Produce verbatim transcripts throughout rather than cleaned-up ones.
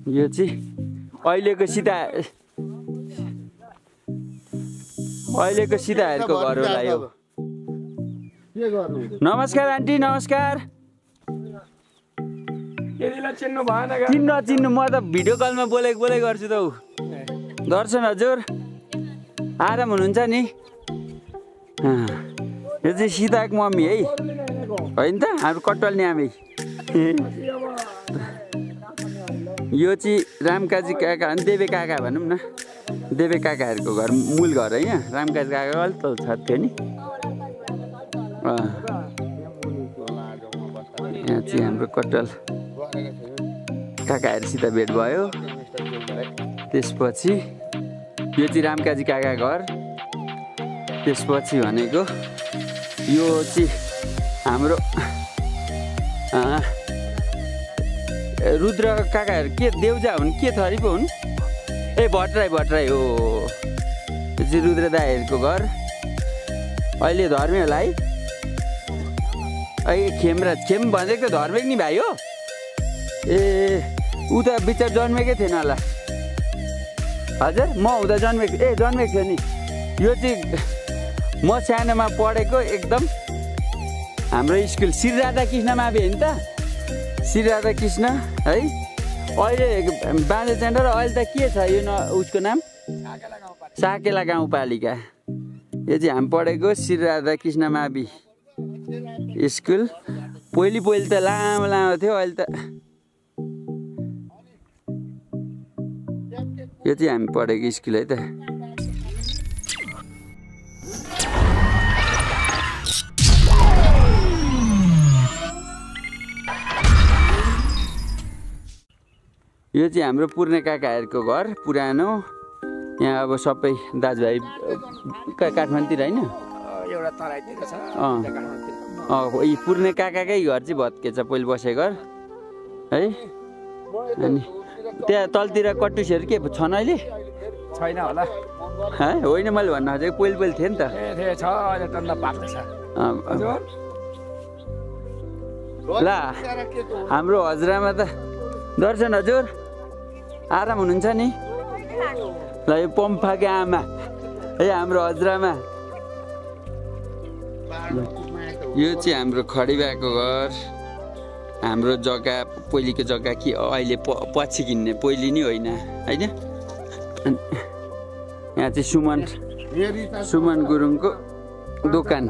यो चाहिँ अहिलेको सीता अहिलेको सीताहरूको घर होला यो। नमस्कार आन्टी, नमस्कार। चिन्नु चिन्नु म त भिडियो कलमा बोलेको बोलै गर्छु त। दर्शन हजुर आराम हुनुहुन्छ नि? यो चाहिँ सीताको मम्मी है, होइन त? हाम्रो कटवाल नि आमै। यो चाहिँ रामकाजी काका अनि देवे काका भनौँ न, देवे काकाहरूको घर मूल घर होइन। रामकाजी काका अलिक तल छ थियो नि। यहाँ चाहिँ हाम्रो कटवाल काकाहरूसित भेट भयो। त्यसपछि यो चाहिँ रामकाजी काका घर। त्यसपछि भनेको यो चाहिँ हाम्रो रुद्र काकाहरू के देउजा हुन् कि थरी पो हुन्? ए भट्टराई भट्टराई हो। यो चाहिँ रुद्र दाईहरूको घर। अहिले धर्मे होला है? अहिले खेमराज खेम भनेको त धर्मेक नि भाइ हो। ए ऊ त बिचार जन्मेकै थिएन होला। हजुर म हुँदा जन्मेको ए जन्मेको थियो नि। यो चाहिँ म सानोमा पढेको एकदम हाम्रो स्कुल श्री राधा कृष्ण मावि होइन त? श्री राधा कृष्ण है। अहिले बाँझे चेन्डा र अहिले त के छ यो न उसको नाम? साकेला गाउँपालिका। यो चाहिँ हामी पढेको श्री राधा कृष्ण मावि स्कुल। पहिले पहिले त लामो लामो थियो, अहिले त यो चाहिँ हामी पढेको स्कुल है त। यो चाहिँ हाम्रो पूर्णे काकाहरूको घर पुरानो। यहाँ अब सबै दाजुभाइ काठमाडौँतिर होइन? एउटा तराईतिर छ। अँ यी पूर्णे काकाकै घर चाहिँ भत्केछ पहिले बसेको घर है। अनि त्यहाँ तलतिर कटुसहरू के छन् अहिले? छैन होला है? होइन मैले भन्न खोजेको पहिले पहिले थियो नि त। ए छ अहिले त पाक्दैछ। ल हाम्रो हजुरआमा त दर्शन हजुर आराम हुनुहुन्छ नि? ल यो पम्फाको आमा है हाम्रो हजुरआमा। यो चाहिँ हाम्रो खडिबाको घर। हाम्रो जग्गा पहिलेको जग्गा कि अहिले पछि किन्ने, पहिले नि होइन होइन। यहाँ चाहिँ सुमन सुमन गुरुङको दोकान।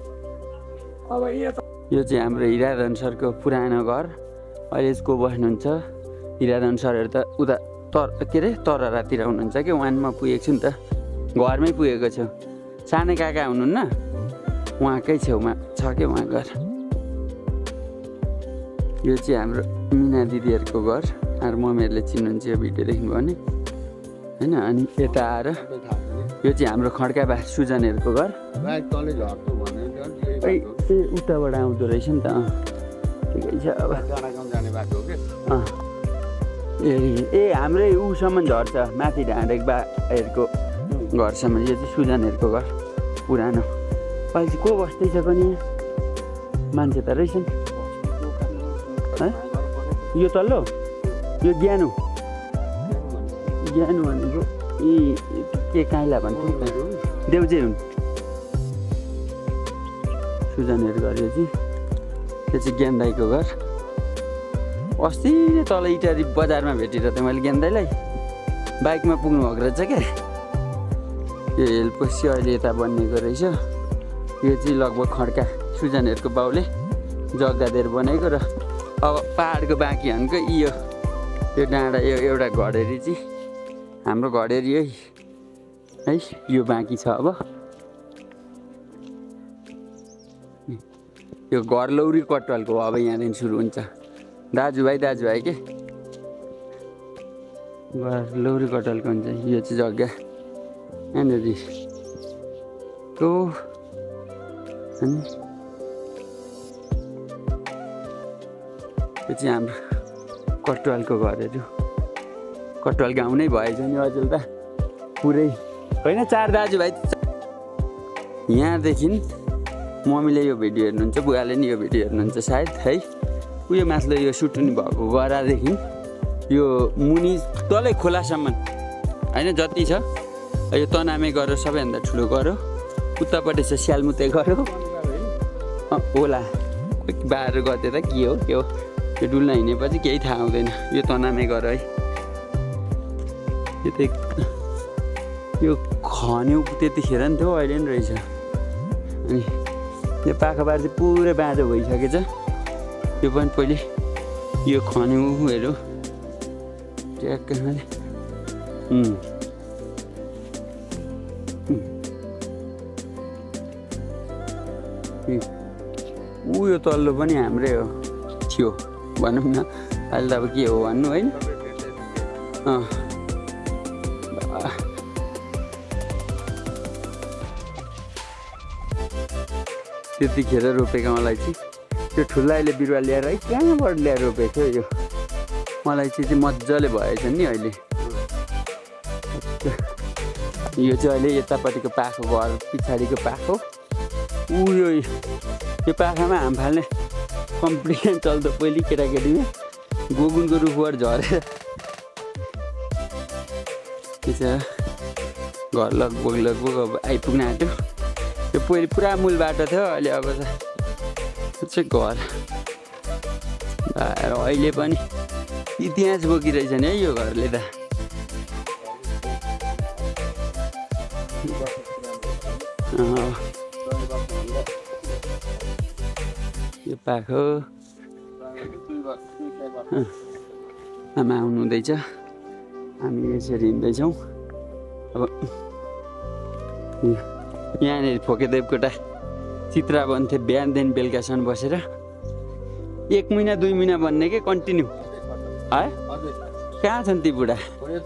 यो चाहिँ हाम्रो हिराधन सरको पुरानो घर। अहिले को बस्नुहुन्छ? हिराधन सरहरू त उता तर के अरे तररातिर हुनुहुन्छ कि वानमा पुगेको छु नि त। घरमै पुगेको छु। सानो काका हुनुहुन्न? उहाँकै छेउमा छ कि उहाँ घर। यो चाहिँ हाम्रो मिना दिदीहरूको घर। अरू मम्मीहरूले चिन्नुहुन्छ यो भिडियो देख्नुभयो भने होइन। अनि यता आएर यो चाहिँ हाम्रो खड्का बा सुजनहरूको घर। ए उताबाट आउँदो रहेछ नि त। ठिकै छ अब। ए ए हाम्रै ऊसम्म झर्छ माथि ढाँडेको बाहरूको घरसम्म। यो चाहिँ सुजनहरूको घर पुरानो। अहिले चाहिँ को बस्दैछ पनि? मान्छे त रहेछन् है। यो तल्लो यो ज्ञानु ज्ञानु भनेको ए के काइला भन्छ देउजे हुन् सुजनहरू घर। यो चाहिँ यो चाहिँ ज्ञान दाईको घर। अस्ति नै तल इटारी बजारमा भेटेर त मैले ज्ञान दाईलाई बाइकमा पुग्नु भएको रहेछ क्या। यो हेलपछि अहिले यता बनिएको रहेछ। यो चाहिँ लगभग खड्का सुजनहरूको बाउले जग्गा दिएर बनाएको। र अब पाहाडको बाँकी भनेको यो यो डाँडा यो एउटा घडेरी चाहिँ हाम्रो घडेरी है है। यो बाँकी छ। अब यो घर लौरी कटवालको अब यहाँदेखि सुरु हुन्छ। दाजुभाइ दाजुभाइ के घर लौरी कटवालको हुन्छ। यो चाहिँ जग्गा यहाँनिर को अनि यो चाहिँ हाम्रो कटवालको घरहरू। कटवाल गाउँ नै भएछ नि अचेल त पुरै होइन। चार दाजुभाइ यहाँदेखि मम्मीले यो भिडियो हेर्नुहुन्छ, बुवाले नि यो भिडियो हेर्नुहुन्छ सायद है। उयो माथिल्लो यो सुटुनी भएको गरादेखि यो मुनि तलै खोलासम्म होइन जति छ यो तनामे गरो सबैभन्दा ठुलो गरो उतापट्टि छ स्यालमुते गरो होला कोही बाह्र गते त के हो के हो त्यो डुल्न हिँडेपछि केही थाहा हुँदैन यो तनामे गर है यो त यो खन्यौ त्यतिखेर नि थियो अहिले नि रहेछ अनि यो पाखाबार चाहिँ पुरै बाँझो भइसकेछ यो पनि पहिले यो खन्युहरू ट्याक्कै ऊ यो तल्लो पनि हाम्रै हो थियो भनौँ न अहिले त अब के हो भन्नु होइन अँ त्यतिखेर रोपेको मलाई चाहिँ त्यो ठुलाइले बिरुवा ल्याएर है कहाँबाट ल्याएर रोपेको थियो यो मलाई चाहिँ मजाले भएछ नि अहिले यो चाहिँ अहिले यतापट्टिको पाखो घर पछाडिको पाखो ऊ यो यो पाखामा हाम फाल्ने कम्पिटिसन चल्दो पहिले केटाकेटीमा गोगुनको रुखबाट झरेर त्यसो घर लगभग लगभग अब आइपुग्न आँट्यो यो पहिले पुरा मूल बाटो थियो अहिले अब चाहिँ घर भएर अहिले पनि इतिहास बोकिरहेछ नि है यो घरले त यो पाखो आमा आउनु हुँदैछ हामी यसरी हिँड्दैछौँ अब यहाँनिर फोके देवकोटा चित्रा बन्थे बिहानदेखि बेलुकासम्म बसेर एक महिना दुई महिना बन्ने के कन्टिन्यू है कहाँ छन् ती बुढा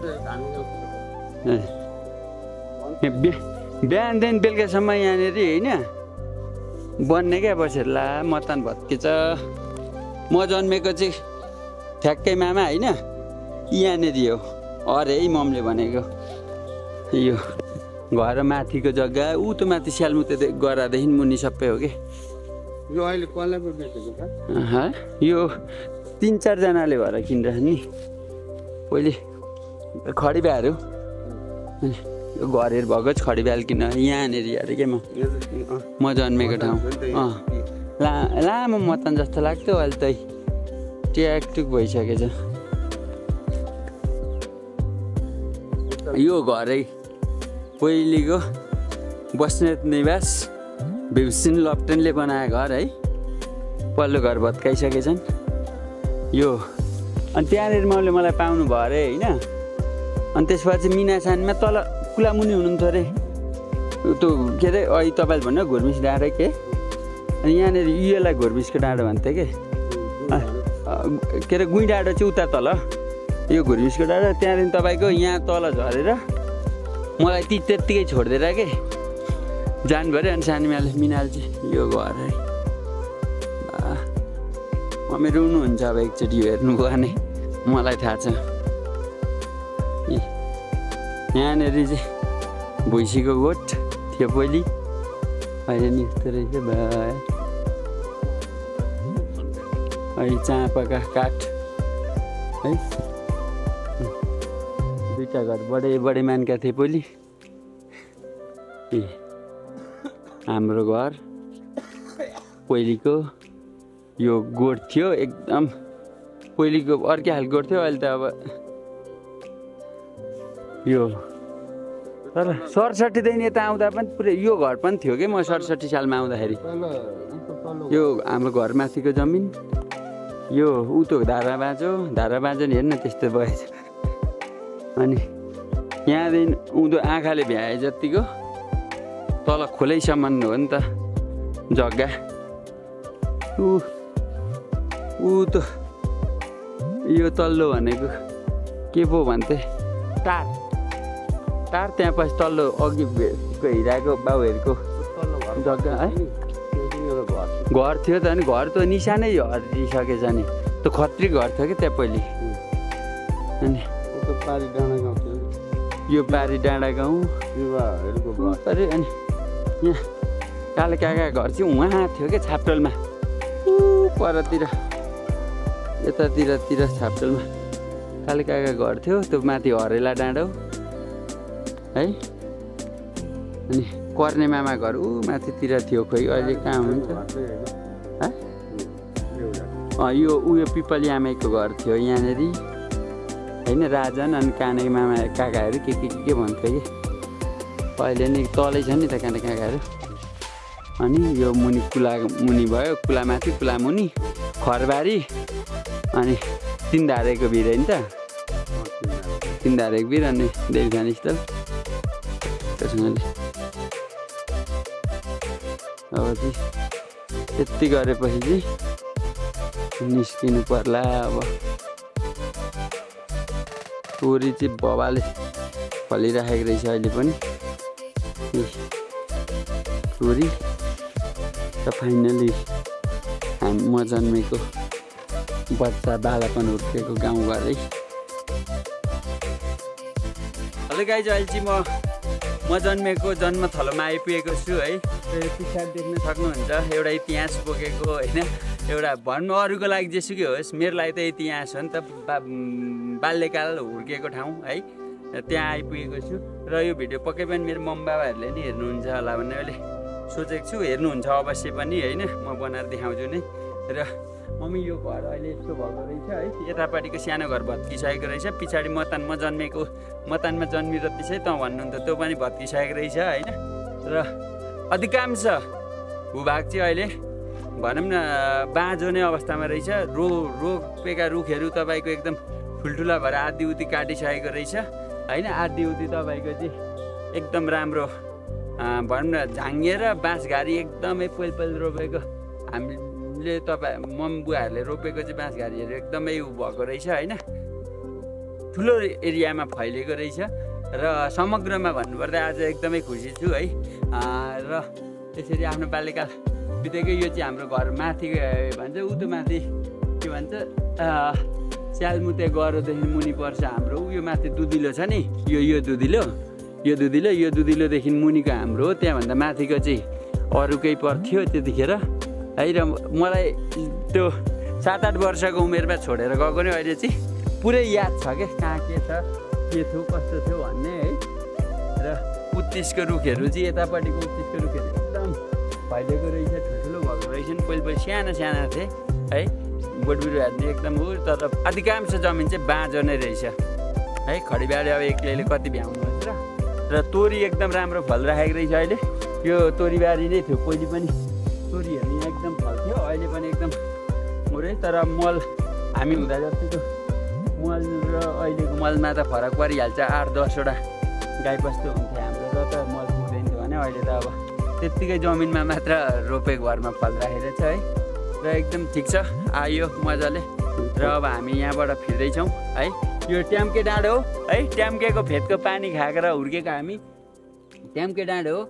बिहानदेखि बेलुकासम्म यहाँनिर होइन बन्ने क्या बसेर ला मतन भत्केछ म जन्मेको चाहिँ ठ्याक्कै मामा होइन यहाँनिर हो अरे है ममले भनेको यो घर माथिको जग्गा ऊ त माथि स्यालमुते गरादेखि मुनि सबै हो कि यो अहिले कसलाई पो बेचेको यो तिन चारजनाले भएर किनिरहेछ नि पहिले खडीब्याहरू यो घरहरू भएको खडीब्याल किन यहाँनिर अरे के म म जन्मेको ठाउँ अँ ला लामो मतन जस्तो लाग्थ्यो अहिले त ट्याकटुक भइसकेछ यो घरै पहिलेको बस्नेत निवास भीमसेन लप्टनले बनाएको घर है पल्लो घर भत्काइसकेछन् यो अनि त्यहाँनिर मैले मलाई पाउनु भयो अरे होइन अनि त्यसपछि मिनासानमा तल कुलामुनि हुनुहुन्थ्यो अरे त्यो के अरे अहिले तपाईँले भन्नु घुर्मिस डाँडा के अनि यहाँनिर युएलाई घुर्मिसको डाँडो भन्थ्यो कि के अरे गुइँ डाँडो चाहिँ उता तल यो घुर्मिसको डाँडो त्यहाँदेखि तपाईँको यहाँ तल झरेर मलाई ती त्यत्तिकै छोडिदिएर के जानुभयो अरे अनि सानीमाले मिनाल चाहिँ यो घर है मम्मी रुनुहुन्छ अब एकचोटि यो हेर्नुभयो भने मलाई थाहा छ यहाँनिर चाहिँ भुइँसीको गोठ थियो पहिले अहिले नि यस्तो रहेछ भाइ अहिले चाँपाका काठ है दुईवटा घर बडे बडे मानका थिए पहिले ए हाम्रो घर पहिलेको यो गोठ थियो एकदम पहिलेको अर्कै खालको गोठ थियो अहिले त अब यो तर सडसठीदेखि यता आउँदा पनि पुरै यो घर पनि थियो कि म सडसठी सालमा आउँदाखेरि यो हाम्रो घरमाथिको जमिन यो ऊ त धारा बाँझो धारा बाँझो नि हेर्न त्यस्तो भएछ अनि यहाँदेखि उँधो आँखाले भ्याए जतिको तल खोलैसम्म हो नि त जग्गा ऊ ऊ त यो तल्लो भनेको के पो भन्थे टार टार त्यहाँ पछि तल्लो अघि हिँडाएको बाउहरूको जग्गा है घर थियो त अनि घर त निशानै हरिसकेछ नि त्यो खत्री घर थियो कि त्यहाँ पहिले अनि पारी डाँडा गाउँ थियो यो पारी डाँडा गाउँ अरे अनि यहाँ काले काका घर चाहिँ उहाँ थियो क्या छाप्टलमा परतिर यतातिरतिर छाप्टलमा काले काका घर थियो त्यो माथि हरेला डाँडो है अनि कर्ने मामा घर ऊ माथितिर थियो खोइ अहिले कहाँ हुन्छ यो उयो पिपली आमैको घर थियो यहाँनिर होइन राजन अनि काने मामा काकाहरू के के के भन्थ्यो कि अहिले नि तलै छ नि त काने काकाहरू अनि यो मुनि कुला मुनि भयो कुला माथि कुला मुनि खरबारी अनि तिन धारेको भिर होइन त तिन धारेको भिर अनि देवखानी स्थल त्यसैले अब चाहिँ यति गरेपछि चाहिँ निस्किनु पर्ला अब तोरी चाहिँ बबाले फलिराखेको रहेछ अहिले पनि तोरी र फाइनली हामी म जन्मेको बच्चा बालापन हुर्केको गाउँ घरै हेलो गाइज अहिले चाहिँ म म जन्मेको जन्मथलोमा आइपुगेको छु है पछाडि देख्न सक्नुहुन्छ एउटा इतिहास बोकेको होइन एउटा भन्नु अरूको लागि जेसुकै होस् मेरो लागि त इतिहास हो नि त बा बाल्यकाल हुर्केको ठाउँ है त्यहाँ आइपुगेको छु र यो भिडियो पक्कै पनि मेरो मम्मी बाबाहरूले नि हेर्नुहुन्छ होला भन्ने मैले सोचेको छु हेर्नुहुन्छ अवश्य पनि होइन म बनाएर देखाउँछु नै र मम्मी यो घर अहिले यस्तो भएको रहेछ है यतापट्टिको सानो घर भत्किसकेको रहेछ पछाडि मतान म जन्मेको मतानमा जन्मिएर त्यसै त भन्नुहुन्छ त्यो पनि भत्किसकेको रहेछ होइन र अधिकांश भूभाग चाहिँ अहिले भनौँ न बाँझो नै अवस्थामा रहेछ रो रोपेका रुखहरू तपाईँको एकदम ठुल्ठुला भएर आधी उधी काटिसकेको रहेछ होइन आधी उधी तपाईँको चाहिँ एकदम राम्रो भनौँ न झाङ्गेर बाँसघारी एकदमै पहिल पहिल रोपेको हामीले तपाईँ मम बुवाहरूले रोपेको चाहिँ बाँसघारीहरू एकदमै उ भएको रहेछ होइन ठुलो एरियामा फैलिएको रहेछ र समग्रमा भन्नुपर्दा आज एकदमै खुसी छु है र त्यसरी आफ्नो बाल्यकाल बितेको यो चाहिँ हाम्रो घर माथि भन्छ उतो माथि के भन्छ स्यालमुते गरोदेखि मुनि पर्छ हाम्रो यो माथि दुधिलो छ नि यो यो दुधिलो यो दुधिलो यो दुधिलोदेखि मुनिको हाम्रो हो त्यहाँभन्दा माथिको चाहिँ अरूकै पर्थ्यो त्यतिखेर है र मलाई त्यो सात आठ वर्षको उमेरमा छोडेर गएको नि अहिले चाहिँ पुरै याद छ क्या कहाँ के छ के थियो कस्तो थियो भन्ने है र उत्तिसको रुखहरू चाहिँ यतापट्टिको उत्तिसको रुखहरू एकदम फैलिएको रहेछ ठुल्ठुलो भएको रहेछ नि पहिले पहिले साना साना थिए है बोटबिरुवाहरू चाहिँ एकदम हो तर अधिकांश जमिन चाहिँ बाँझो नै रहेछ है खडीबारी अब एक्लैले कति भ्याउनुहुन्छ र तोरी एकदम राम्रो फल राखेको रहेछ अहिले यो तोरीबारी नै थियो पहिले पनि तोरीहरू यहाँ एकदम फल्थ्यो अहिले पनि एकदम मोरै तर मल हामी हुँदा जतिको मल र अहिलेको मलमा त फरक परिहाल्छ आठ दसवटा गाईबस्तु हुन्थ्यो हाम्रो र त मल पुग्दैन थियो भने अहिले त अब त्यत्तिकै जमिनमा मात्र रोपेको घरमा फल राखेको छ है र एकदम ठिक छ आयो मजाले र अब हामी यहाँबाट फिर्दैछौँ है यो ट्याम्के डाँडो हो है ट्याम्केको फेदको पानी खाएर हुर्केको हामी ट्याम्के डाँडो हो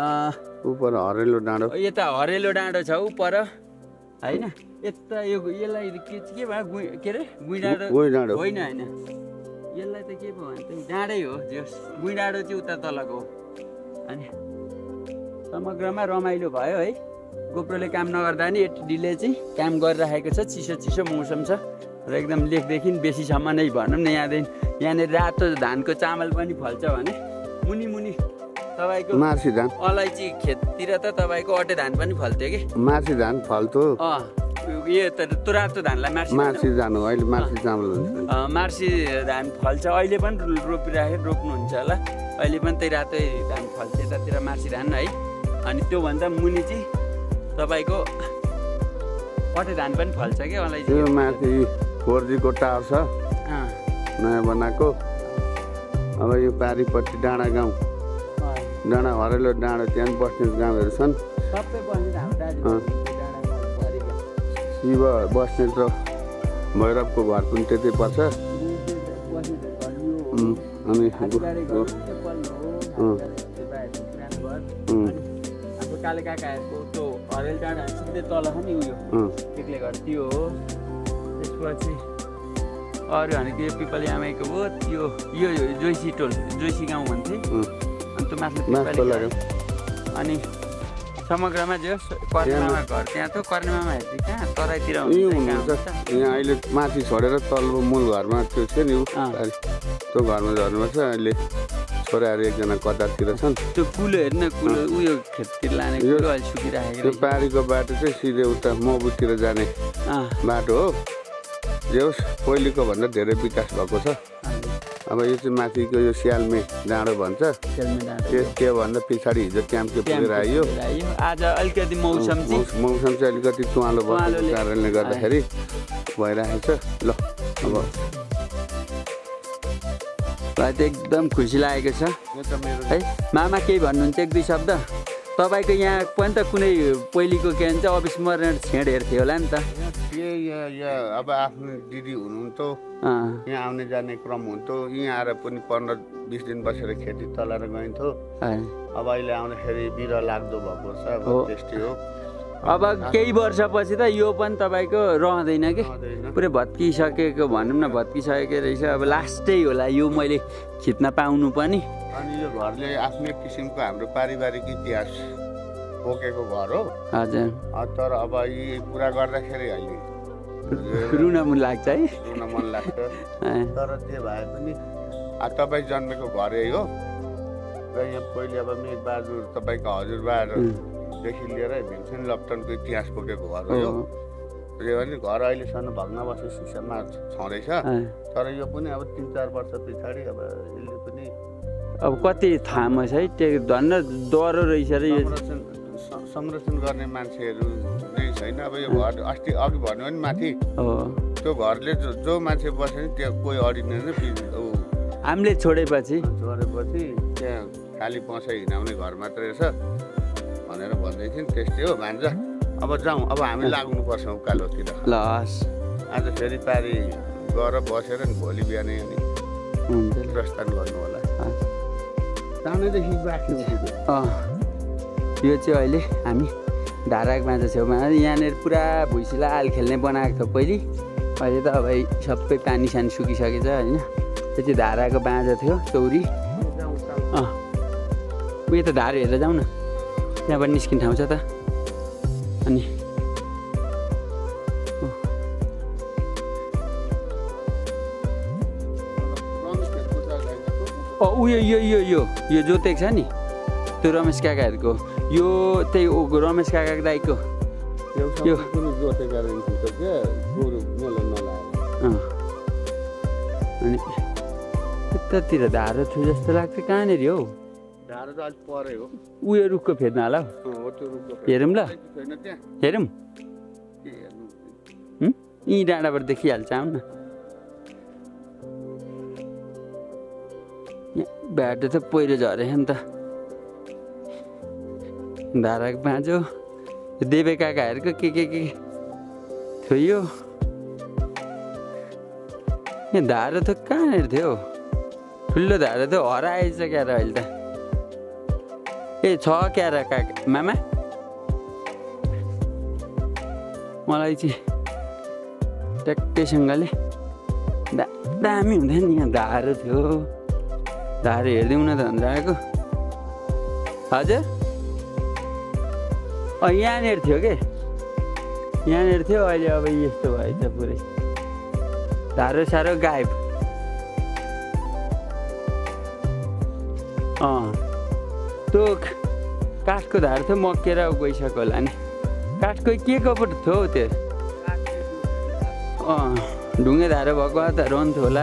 उपर हरेलो डाँडो यता हरेलो डाँडो छ उपर होइन यता यो यसलाई के के भयो के अरे गुई डाँडो डाँडो होइन होइन यसलाई त के भयो भने डाँडै हो जो गुई डाँडो चाहिँ उता तलको हो अनि समग्रमा रमाइलो भयो है गोप्रोले काम नगर्दा नि एटिडीले चाहिँ काम गरिराखेको छ चिसो चिसो मौसम छ र एकदम लेखदेखि बेसीसम्म नै भनौँ न यहाँदेखि यहाँनिर रातो धानको चामल पनि फल्छ भने मुनि मुनि तपाईँको मार्सी धान अलैँची खेततिर त तपाईँको अटे धान पनि फल्थ्यो कि मार्सी धान फल्थ्यो अँ यो त त्यो रातो धानलाई मार्सी मार्सी धान हो अहिले मार्सी चामल हुन्छ मार्सी धान फल्छ अहिले पनि रोपिराखेर रोप्नुहुन्छ होला अहिले पनि त्यही रातै धान फल्छ यतातिर मार्सी धान है अनि त्योभन्दा मुनि चाहिँ तपाईँको अटे धान पनि फल्छ क्या अलैँची त्यो माथि फोर जीको टावर छ नयाँ बनाएको अब यो पारिपट्टि डाँडा गाउँ डाँडा हरेलो डाँडा त्यहाँ बस्ने गाउँहरू छन् सबै बस्ने हाम्रो शिव बस्नेत र भैरवको घर पनि त्यतै पर्छ अनि काले काकाहरूको त्यो हरेल डाँडा सिधै तल छ नि उयो एक्लै घर त्यो हो त्यसपछि अरू भनेको यो पिपली आमैको हो त्यो यो जोइसी टोल जोइसी गाउँ भन्थे अनि त्यो माथि पिपली अनि समग्रमा जो कर्नेमामा घर त्यहाँ त कर्नेमामा हेर्दै कहाँ तराईतिर हुन्छ यहाँ अहिले माथि छोडेर तल्लो मूल घरमा त्यो छ नि त्यो घरमा झर्नुपर्छ। अहिले छोराहरू एकजना कतातिर छन्। त्यो कुलो हेर्न कुलो उयो खेततिर लाने कुलो अलि सुकिराखेको त्यो पारीको बाटो चाहिँ सिधै उता मबुतिर जाने बाटो हो। जे होस् पहिलेको भन्दा धेरै विकास भएको छ। अब यो चाहिँ माथिको यो स्यालमे डाँडो भन्छ। त्योभन्दा पछाडि हिजो ट्याम्के पुगेर आयो। आज अलिकति मौसम मौसम चाहिँ अलिकति चुवालो भएको कारणले गर्दाखेरि भइरहेको छ। ल अब मलाई त एकदम खुसी लागेको छ है। मामा केही भन्नुहुन्छ एक दुई शब्द? तपाईँको यहाँ पनि त कुनै पहिलेको के भन्छ अविस्मरण छेड हेर्थ्यो होला नि त। अब आफ्नो दिदी हुनुहुन्थ्यो, यहाँ आउने जाने क्रम हुन्थ्यो। यहाँ आएर पनि पन्ध्र बिस दिन बसेर खेती चलाएर गइन्थ्यो। अब अहिले आउँदाखेरि बिरुवा लाग्दो भएको छ। अब त्यस्तै हो। अब केही वर्षपछि त यो पनि तपाईँको रहँदैन कि पुरै भत्किसकेको भनौँ न, भत्किसकेको रहेछ। अब लास्टै होला यो मैले खिच्न पाउनु पनि। अनि यो घरले आफ्नै किसिमको हाम्रो पारिवारिक इतिहास बोकेको घर हो। हजुर। तर अब यी कुरा गर्दाखेरि अहिले रुन मन लाग्छ है। रुन मन लाग्छ। तर त्यो भए पनि तपाईँ जन्मेको घर यही हो र यहाँ पहिले अब मेघबहादुर तपाईँको हजुरबादेखि लिएर भीमसेन लप्टनको इतिहास बोकेको घर हो यो। त्यो भने घर अहिलेसम्म भग्नावशेष सिस्टममा छँदैछ। तर यो पनि अब तिन चार वर्ष पछाडि अब यसले पनि अब कति थाहा छ है। त्यो धन्न डह्रो रहेछ र यो संरक्षण गर्ने मान्छेहरू नै छैन। अब यो घर अस्ति अघि भन्यो भने माथि त्यो घरले जो मान्छे बस्यो नि त्यो कोही अडिँदैन। हामीले छोडेपछि छोडेपछि त्यहाँ खाली पसाइ हिँडाउने घर मात्रै रहेछ भनेर भन्दै थियो नि। त्यस्तै हो भान्जा। अब जाउँ, अब हामी लाग्नुपर्छ उकालोतिर। ल हस्। आज फेरि पारी गएर बसेर नि भोलि बिहानै अनि प्रस्थान गर्नु होला। यो चाहिँ अहिले हामी धाराको बाँझो छेउमा यहाँनिर पुरा भुइँसिला आल खेल्ने बनाएको थियो पहिले। अहिले त अब सबै पानी सानी सुकिसकेछ होइन। त्यो चाहिँ धाराको बाँझो थियो चौरी। अँ उयो त धार हेरेर जाउँ न, त्यहाँबाट निस्किने ठाउँ छ त। अनि उयो यो यो यो यो जोतेको छ नि त्यो रमेश काकाहरूको। यो त्यही रमेश काकाको दाइको यो अनि यतातिर धारो थियो जस्तो लाग्छ। कहाँनिर हौ? धारो त अलिक परै हो। उयो रुखको फेर्नु होला हौ। हेरौँ ल, हेरौँ। यहीँ डाँडाबाट देखिहाल्छ। आउँ न। बाटो त पहिरो झरेछ नि त। धाराको बाँझो देवे काकाहरूको के के के थियो यो। यहाँ धारो त कहाँनिर थियो? ठुलो धारो त हराएछ क्या र अहिले त। ए छ क्या र काका मामा? मलाई चाहिँ ट्याक्कैसँगले दा दामी हुँदैन नि। यहाँ धारो थियो। धारो हेरिदिउँ न त भनेर आएको। हजुर अँ यहाँनिर थियो के, यहाँनिर थियो। अहिले अब यस्तो भएछ पुरै धारो साह्रो गायब। अँ त्यो काठको धारो थियो मक्केर गइसक्यो होला नि। काठको के को पो थियो त्यो? अँ ढुङ्गे धारो भएको त रहन्थ्यो होला।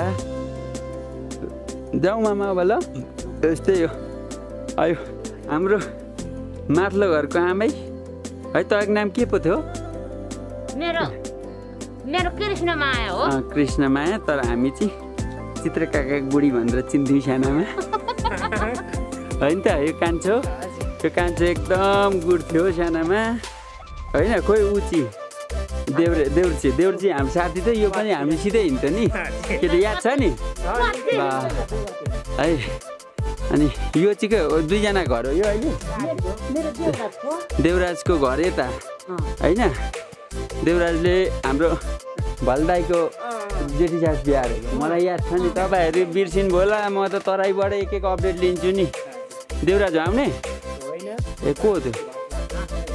जाउँ मामा अब ल। यस्तै हो। आयो हाम्रो माथिल्लो घरको आमै है। तपाईँको नाम के पो थियो? मेरो मेरो कृष्ण माया हो। अँ कृष्ण माया। तर हामी चाहिँ चित्र काकाको बुढी भनेर चिन्थ्यौँ सानामा होइन त। यो कान्छो यो कान्छो एकदम गुड थियो सानामा होइन। खोइ उची देउरे देउर्ची देउर्ची हाम्रो साथी त। यो पनि हामी सिधै हिँड्थ्यो नि। के त याद छ नि ल है। अनि यो चाहिँ के हो? दुईजना घर हो यो अहिले। देवराजको घर यता होइन। देवराजले हाम्रो भलदाईको जेठी सास बिहा गरेको मलाई याद छ नि। तपाईँहरू बिर्सिनु भयो होला। म त तराईबाट एक एक अपडेट लिन्छु नि। देवराज आउने ए को हो त्यो?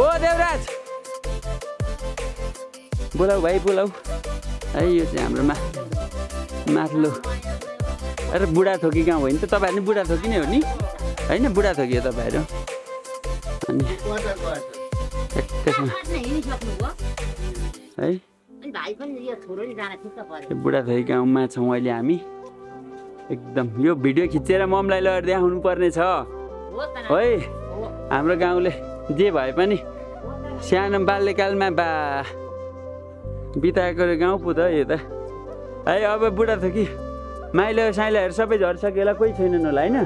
ओ देवराज बोलाऊ भाइ बोलाऊ है यो चाहिँ हाम्रो मा माथिल्लो अरे बुढा थोकी गाउँ होइन त तपाईँहरू नि बुढा थोकी नै हो नि होइन बुढा थोकी हो तपाईँहरू अनि है बुढा थोकी गाउँमा छौँ अहिले हामी एकदम यो भिडियो खिचेर ममलाई लगेर देखाउनु पर्ने छ है हाम्रो गाउँले जे भए पनि सानो बाल्यकालमा बा बिताएको गाउँ पो त यो त है अब बुढा थोकी माइलो साइलाहरू सबै झरिसक्यो होला कोही छैनन् होला होइन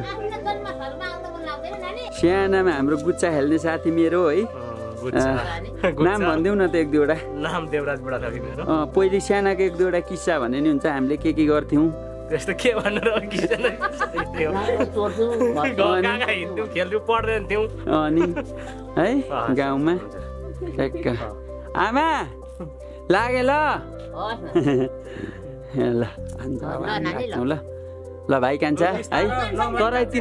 सानामा हाम्रो गुच्चा खेल्ने साथी मेरो है नाम भनिदेऊ न त एक दुईवटा नाम देवराज बुढा थोकी मेरो पहिले सानाको एक दुईवटा किस्सा भन्ने नि हुन्छ हामीले के के गर्थ्यौँ त्यस्तो के भन्नु र किस्सा हिँड्थ्यौँ खेल्थ्यौँ पढ्दैन थियौँ अनि है गाउँमा ठ्याक्क आमा लागे ल ल ल ल भाइ कान्छा है तराईतिर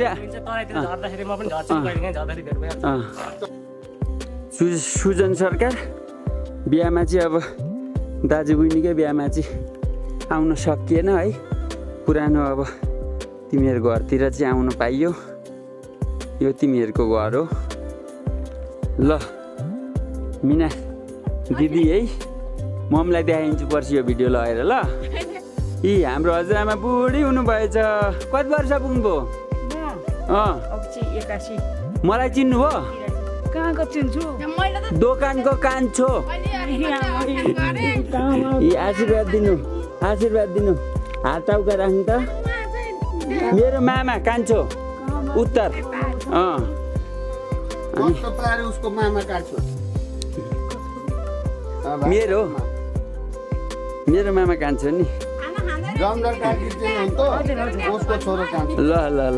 सुजन सरकार बिहामा चाहिँ अब दाजु बहिनीकै बिहामा चाहिँ आउन सकिएन है पुरानो अब तिमीहरू घरतिर चाहिँ आउन पाइयो यो तिमीहरूको घर हो ल मिना दिदी है ममलाई देखाइदिन्छु पर्सि यो भिडियो लगाएर ल यी हाम्रो हजुरआमा बुढी हुनुभएछ कति वर्ष पुग्नुभयो मलाई चिन्नुभयो कहाँको चिन्छु दोकानको कान्छो यी आशीर्वाद दिनु आशीर्वाद दिनु हात टाउका राख्नु त मेरो मामा कान्छो उत्तर अँ उसको मामा कान्छो मेरो मेरो मामा कान्छो नि उसको छोरो कान्छो ल ल ल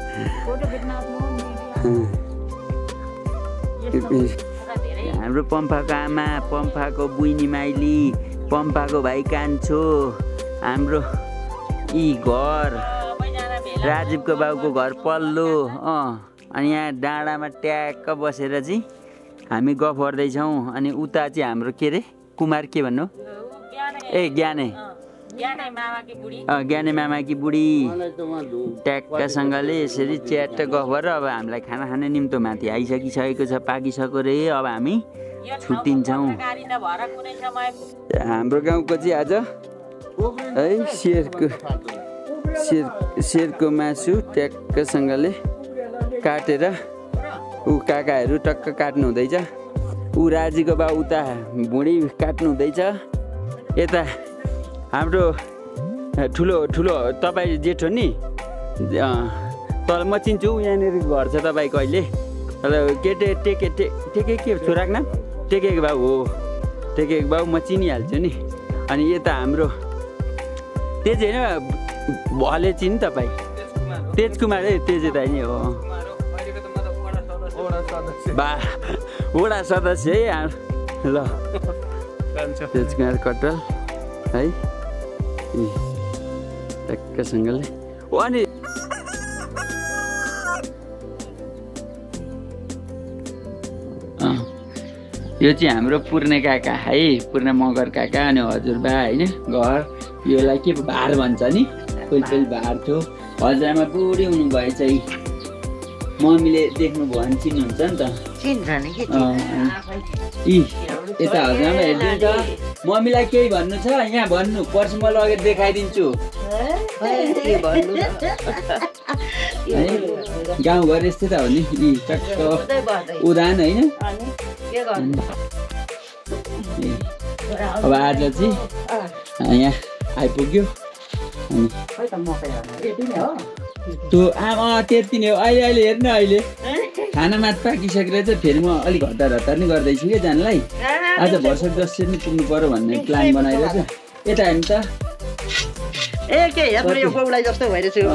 हाम्रो पम्फाको आमा पम्फाको बुइनी माइली पम्फाको भाइ कान्छो हाम्रो यी घर राजीवको बाउको घर पल्लो अँ अनि यहाँ डाँडामा ट्याक्क बसेर चाहिँ हामी गफ गर्दैछौँ अनि उता चाहिँ हाम्रो के अरे कुमार के भन्नु ए ज्ञाने ज्ञाने मामाकी बुढी ट्याक्कसँगले यसरी च्याट्ट गफ गरेर अब हामीलाई खाना खाने निम्तो माथि आइसकिसकेको छ पाकिसक्यो रे अब हामी छुट्टिन्छौँ हाम्रो गाउँको चाहिँ आज है शेरको शेर शेरको मासु ट्याक्कसँगले काटेर ऊ काकाहरू टक्क काट्नु हुँदैछ ऊ राजीको बा उता भुँडी काट्नु हुँदैछ यता हाम्रो ठुलो ठुलो तपाईँ जेठो नि तर म चिन्छु यहाँनिर घर छ तपाईँको अहिले केटे टेके टेके के छोराको नाम टेकेको बाउ हो टेकेको बाउ म चिनिहाल्छु नि अनि यता हाम्रो तेज होइन भले चिन् तपाईँ तेज कुमार है तेज दाइ नै हो बा वडा सदस्य है ल तेज कुमार कटल है टक्कसँगले अनि यो चाहिँ हाम्रो पूर्ण काका है पूर्ण मगर काका अनि हजुरबा होइन घर योलाई के भार भन्छ नि पहिला पहिला भार थियो हजुरआमा बुढी हुनुभएछ है मम्मीले देख्नुभयो भने चिन्नुहुन्छ नि त यी यता हजुरआमा हेरिदिनु त मम्मीलाई केही भन्नु छ यहाँ भन्नु पर्सि म लगेर देखाइदिन्छु गाउँघर यस्तै त हो नि यी टक्क उदान होइन अब आज चाहिँ यहाँ आइपुग्यो त्यो आमा त्यति नै हो अहिले अहिले हेर्नु अहिले खाना मात पाकिसकेर चाहिँ फेरि म अलिक हतार हतार नै गर्दैछु क्या जानलाई आज भर्सक जसरी नै पुग्नु पर्यो भन्ने प्लान बनाइरहेछ यता हेर्नु त ए के हेर्नु यो गौलाई जस्तो भइरहेछ है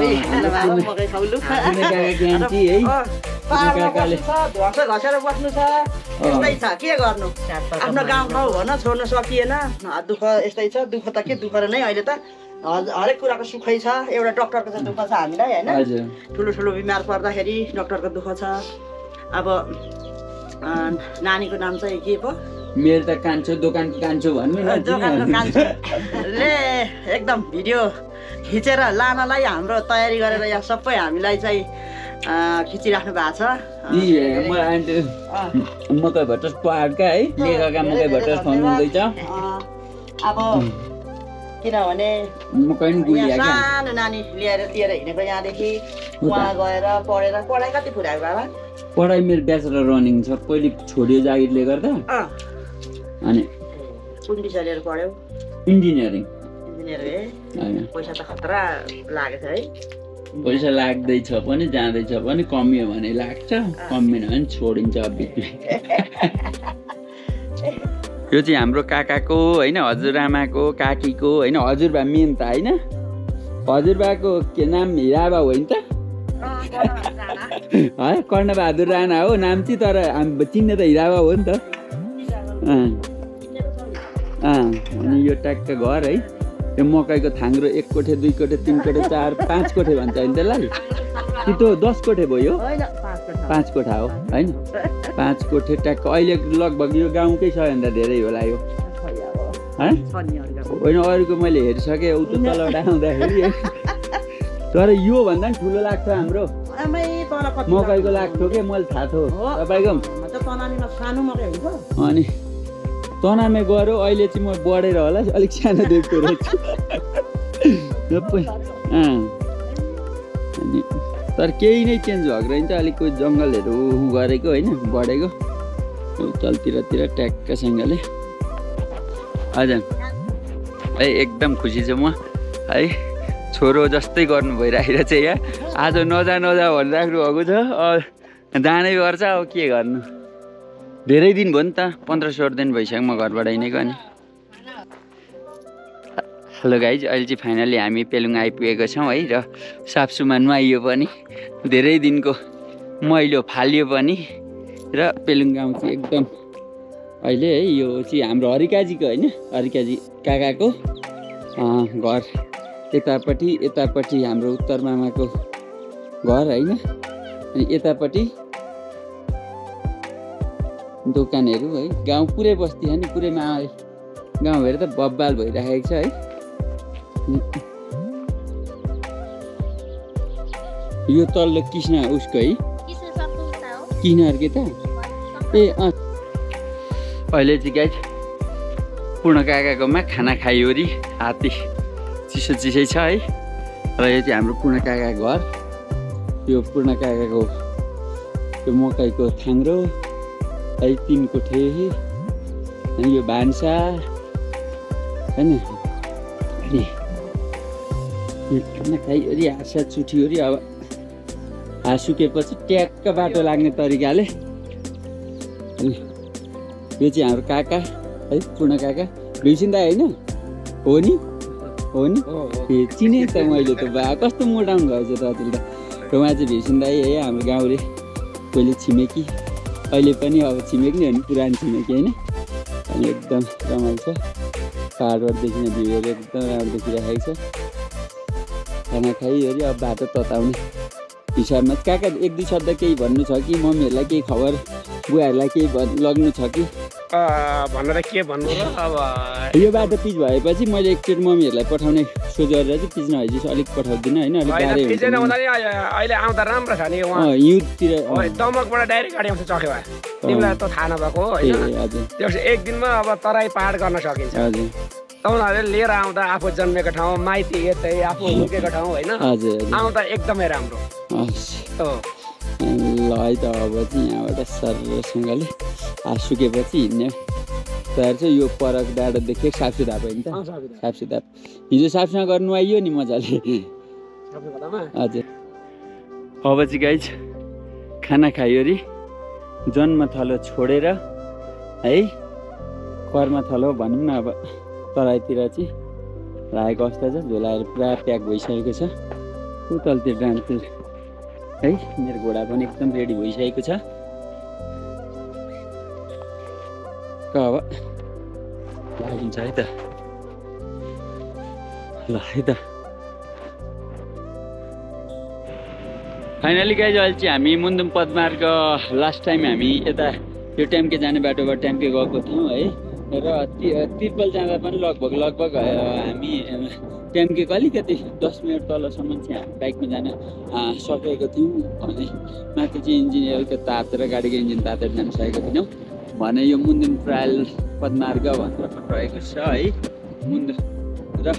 काकाले घसे घसेर बस्नु छ यस्तै छ के गर्नु आफ्नो गाउँ ठाउँ भन्न छोड्न सकिएन दुःख यस्तै छ दुःख त के दुःख र नै अहिले त हरेक कुराको सुखै छ एउटा डक्टरको चाहिँ दुःख छ हामीलाई होइन ठुलो ठुलो बिमार पर्दाखेरि डक्टरको दुःख छ अब नानीको नाम चाहिँ के पो मेरो त कान्छो दोकानको कान्छो भन्नु न दोकानको कान्छोले एकदम भिडियो खिचेर लानलाई हाम्रो तयारी गरेर यहाँ सबै हामीलाई चाहिँ खिचिराख्नु भएको छ। म आन्टी मकै भट्टर पहाडका है लेखका मकै भट्टर फोन हुँदैछ। अब किनभने सानो नानी लिएर लिएर हिँडेको यहाँदेखि उहाँ गएर पढेर पढाइ कति पुऱ्यायो बाबा? पढाइ मेरो ब्याचलर रनिङ छ, पहिले छोडियो जागिरले गर्दा। अनि कुन विषय लिएर पढ्यौ? इन्जिनियरिङ। इन्जिनियर है? पैसा त खतरा लागेछ है? पैसा लाग्दैछ पनि जाँदैछ पनि, कमियो भने लाग्छ, कमिएन भने छोडिन्छ बिचमा। यो चाहिँ हाम्रो काकाको होइन, हजुरआमाको काकीको होइन, हजुरबा मेन त होइन, हजुरबाको के नाम हिराबा हो नि त है? कर्णबहादुर राणा हो नाम चाहिँ, तर चिन्ने त हिराबा हो नि त। अनि यो ट्याक्क घर है, यो मकैको थाङ्रो एक कोठे दुई कोठे तिन कोठे चार पाँच कोठे भन्छ होइन त्यसलाई? कि त दस कोठे भयो? पाँच कोठा हो होइन, पाँच कोठे ट्याक्क। अहिले लगभग यो गाउँकै सबैभन्दा धेरै होला यो होइन, अरूको मैले हेरिसकेँ उता तल आउँदाखेरि। तर यो भन्दा पनि ठुलो लाग्छ हाम्रो मकैको लाग्थ्यो कि मैले थाहा थियो तपाईँको। अनि तनामे गएर अहिले चाहिँ म बढेर होला अलिक सानो देख्दो रहेछु। अनि तर केही नै चेन्ज भएको रहेछ, अलिक कोही जङ्गलहरू गरेको होइन, बढेको चलतिरतिर ट्याक्कसँगले। हजुर है एकदम खुसी छु म है, छोरो जस्तै गर्नु भइरहेको छ यहाँ। आज नजा नजा भनिराख्नु भएको छ, जानै पर्छ अब के गर्नु। धेरै दिन भयो नि त, पन्ध्र सोह्र दिन भइसक्यो म घरबाट हिँडेको। अनि हेलो गाइज, अहिले चाहिँ फाइनली हामी पेलुङ आइपुगेको छौँ है, र साफसुमा नुहाइयो पनि, धेरै दिनको मैलो फालियो पनि, र पेलुङ गाउँ चाहिँ एकदम अहिले है यो चाहिँ हाम्रो हरिकाजीको होइन, हरिकाजी काकाको घर यतापट्टि, यतापट्टि हाम्रो उत्तर मामाको घर होइन, अनि यतापट्टि दोकानहरू है। गाउँ पुरै बस्ती छ नि, पुरै मामा गाउँ हेरेर त बब्बाल भइराखेको छ है। यो तल्लो कृष्ण उसको है, किनर के त ए अँ अहिले चाहिँ गाइज पूर्ण काकाकोमा खाना खायो अरे, हात्ती चिसो चिसै छ है। र यो चाहिँ हाम्रो पूर्ण काकाको घर, यो पूर्ण काकाको यो मकैको थाङ्रो है, तिन कोठे, अनि यो भान्सा होइन। अनि खाना खाइवरी हाँसा चुठिवरी, अब हाँस सुकेपछि ट्याक्क बाटो लाग्ने तरिकाले। अनि यो चाहिँ हाम्रो काका है, पूर्ण काका भिसिन्दा होइन हो नि, हो नि ए चिने त मैले त बा कस्तो मोटाउनु भएछ त अचेल त। र उहाँ चाहिँ भिसिन्दा है हाम्रो गाउँले पहिले छिमेकी, अहिले पनि अब छिमेकी नै हो नि, पुरानो छिमेकी होइन। अनि एकदम रमाइलो छ, पाहाडबाट देखिने भ्यूहरू एकदम राम्रो देखिरहेको छ। खाना खाइवरी अब बाटो तताउने हिसाबमा। काका एक दुई शब्द केही भन्नु छ कि, मम्मीहरूलाई केही खबर, बुवाहरूलाई केही भन् लग्नु छ कि? भनेर के भन्नु र अब यो बाटो पिच भएपछि मैले एकचोटि मम्मीहरूलाई पठाउने सोच गरेर चाहिँ पिच नभएपछि अलिक पठाउँदिनँ होइन, अलिक गाह्रो हुन्छ। अहिले आउँदा राम्रो छ नि युथतिर दमकबाट डाइरेक्ट गाडी आउँछ चक्यो भए, तिमीलाई त थाहा नभएको हो होइन। त्यसपछि एक दिनमा अब तराई पाहाड गर्न सकिन्छ। हजुर तपाईँहरूले लिएर आउँदा आफू जन्मेको ठाउँ, माइती यतै, आफू हुर्केको ठाउँ होइन, आउँदा एकदमै राम्रो। ल है त अब चाहिँ यहाँबाट सरसँगले हाँस सुकेपछि हिँड्ने तयार छ। यो परक डाँडो देखेँ, साफसुधाप होइन त? साफसुधाप हिजो साफसँग गर्नु आइयो नि मजाले। हजुर अब चाहिँ गाइज खाना खाइवरी जन्मथलो छोडेर है, कर्मथलो भनौँ न, अब तराईतिर चाहिँ लागेको अवस्था छ। झोलाहरू पुरा प्याक भइसकेको छ, उतलतिर डाँडतिर है। मेरो घोडा पनि एकदम रेडी भइसकेको छ। अब लागिन्छ है त, ल है त। फाइनली गाइज अहिले चाहिँ हामी मुन्दुम पदमार्ग लास्ट टाइम हामी यता यो टेम्के जाने बाटोबाट टेम्के गएको थियौँ है र तिर्पल जाँदा पनि लगभग लगभग हामी टेम्केको अलिकति दस मिनट तलसम्म चाहिँ हामी बाइकमा जान सकेको थियौँ भने माथि चाहिँ इन्जिन अलिकति तातेर गाडीको इन्जिन तातेर जान सकेको थिएनौँ भने यो मुन्दिम ट्रायल पदमार्ग भनेर रहेको छ है मुन्द र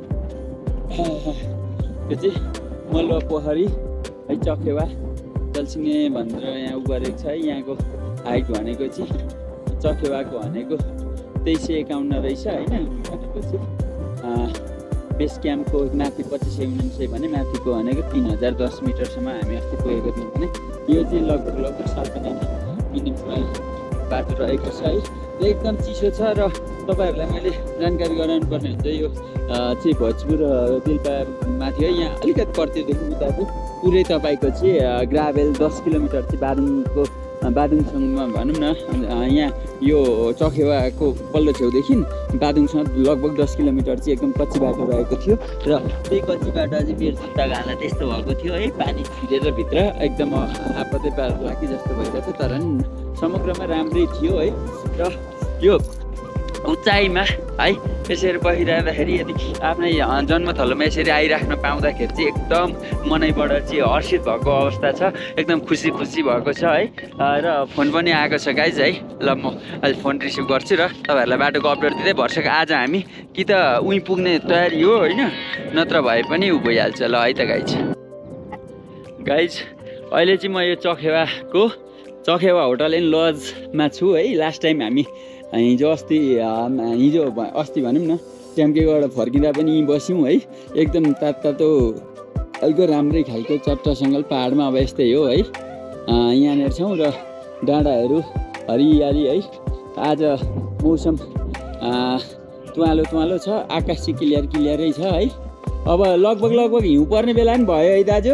यो चाहिँ मलुवा पोखरी है चखेवा जलसिङे भनेर यहाँ उ गरेको छ है यहाँको हाइट भनेको चाहिँ चखेवाको भनेको तेइस सय एकाउन्न रहेछ होइन भनेपछि बेस क्याम्पको माथि पच्चिस सय उनान्सय भने माथिको भनेको तिन हजार दस मिटरसम्म हामी अस्ति पुगेको थियौँ भने यो चाहिँ लगभग लगभग सालपना मिनिमम बाटो रहेको छ है र एकदम चिसो छ र तपाईँहरूलाई मैले जानकारी गराउनु पर्ने हुन्छ यो चाहिँ भोजपुर दिल्पा माथि है यहाँ अलिकति पर्तिरदेखि उताको पुरै तपाईँको चाहिँ ग्राभेल दस किलोमिटर चाहिँ बारुङको बादुङसँगमा भनौँ न यहाँ यो चखेवाको पल्लो छेउदेखि बादुङसँग लगभग दस किलोमिटर चाहिँ एकदम कच्ची बाटो रहेको थियो र त्यही कच्ची बाटो चाहिँ मेरो जुत्ता घाल्दा त्यस्तो भएको थियो है पानी छिरेर भित्र एकदम आपतै पार लाग्यो जस्तो भइरहेको थियो तर समग्रमा राम्रै थियो है र यो उचाइमा है यसरी बसिरहँदाखेरि यदि आफ्नै जन्मथलोमा यसरी आइराख्न पाउँदाखेरि चाहिँ एकदम मनैबाट चाहिँ हर्षित भएको अवस्था छ एकदम खुसी खुसी भएको छ है र फोन पनि आएको छ गाइज है ल म अहिले फोन रिसिभ गर्छु र तपाईँहरूलाई बाटोको अपडेट दिँदै भर्सक आज हामी कि त उहीँ पुग्ने तयारी हो होइन नत्र भए पनि उ भइहाल्छ ल है त गाइज गाइज अहिले चाहिँ म यो चखेवाको चखेवा होटल एन्ड लजमा छु है लास्ट टाइम हामी हिजो अस्ति हिजो अस्ति भनौँ न टेम्केबाट फर्किँदा पनि यहीँ बस्यौँ है एकदम तातो तातो अलिक राम्रै खालको चट्टासँगल पाहाडमा अब यस्तै हो है यहाँनिर छौँ र डाँडाहरू हरियाली है आज मौसम तुवालो तुवालो छ आकाश चाहिँ क्लियर क्लियरै छ है अब लगभग लगभग हिउँ पर्ने बेला पनि भयो है दाजु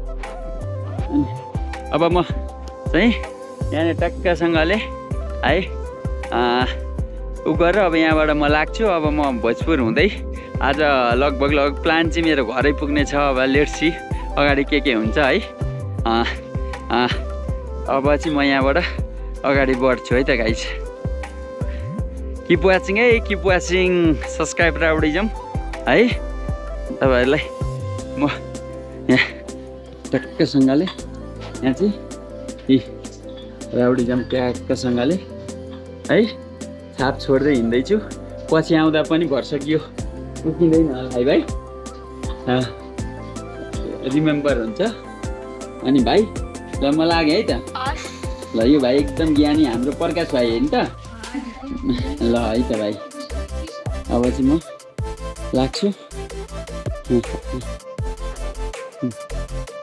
अब म चाहिँ यहाँनिर टक्कसँगले है उ गरेर अब यहाँबाट म लाग्छु अब म भोजपुर हुँदै आज लगभग लगभग प्लान चाहिँ मेरो घरै पुग्ने छ अब लेट्स सी अगाडि के के हुन्छ है अब चाहिँ म यहाँबाट अगाडि बढ्छु है त गाइज किप वाचिङ है किप वाचिङ सब्सक्राइब राउडीजम है तपाईँहरूलाई म यहाँ टक्कसँगले यहाँ चाहिँ यी राउडीजम ट्याक्कसँगले है छाप छोड्दै हिँड्दैछु पछि आउँदा पनि भर्सकियो उकिँदैन होला है भाइ रिमेम्बर हुन्छ अनि भाइ ल म लागेँ है त ल यो भाइ एकदम ज्ञानी हाम्रो प्रकाश भाइ हो नि त ल है त भाइ अब चाहिँ म लाग्छु